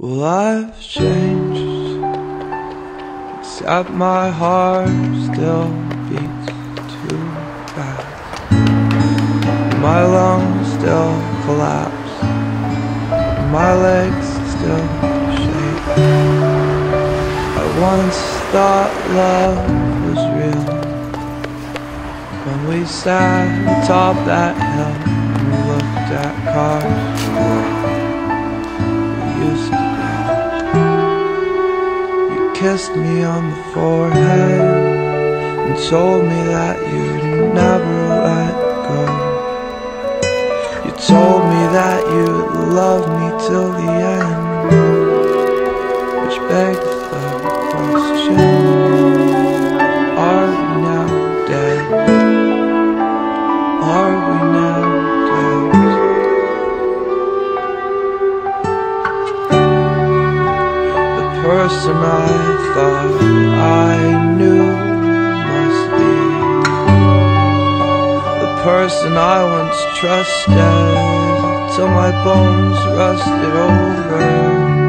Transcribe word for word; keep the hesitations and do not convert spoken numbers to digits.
Well, I've changed, except my heart still beats too fast. My lungs still collapse, my legs still shake. I once thought love was real when we sat atop that hill and we looked at cars we used to. Kissed me on the forehead and told me that you'd never let go. You told me that you'd love me till the end, which begs the question, are we now dead? Are we now dead? The person I thought I knew must be the person I once trusted till my bones rusted over.